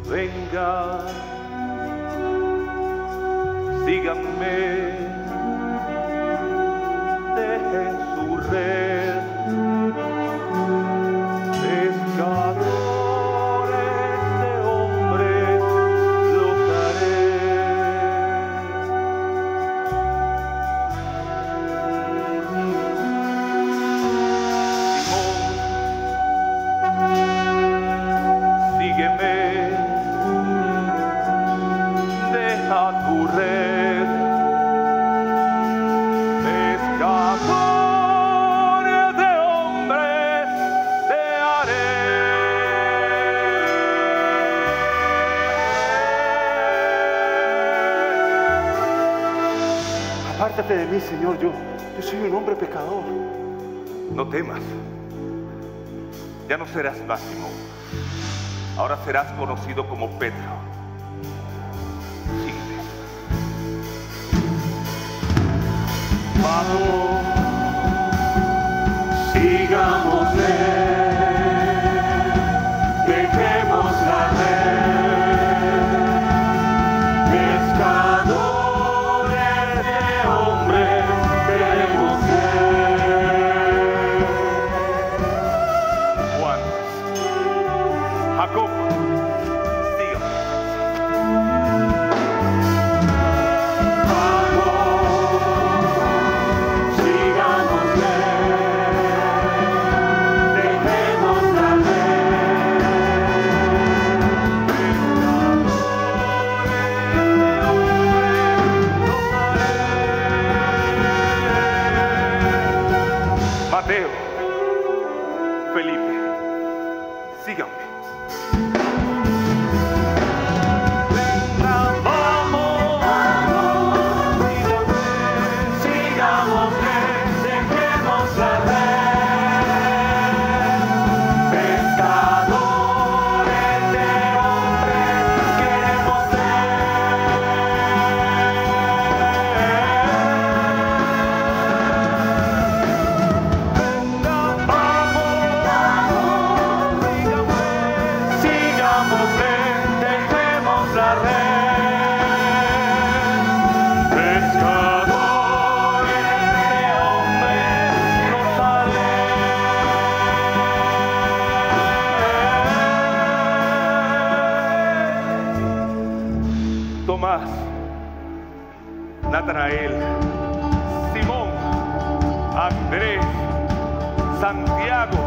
Venga, síganme, dejen su red, pescadores de hombres los haré. Simón, sígueme. Deja tu red, pescadores de hombres te haré. Apártate de mí, Señor, yo soy un hombre pecador. No temas, ya no serás más Simón, ahora serás conocido como Pedro. Vamos, sigámosle, dejemos la red, pescadores de hombres queremos ser. Juan, Jacob, síganme. Mateo, Felipe, síganme. Tomás, Natanael, Simón, Andrés, Santiago,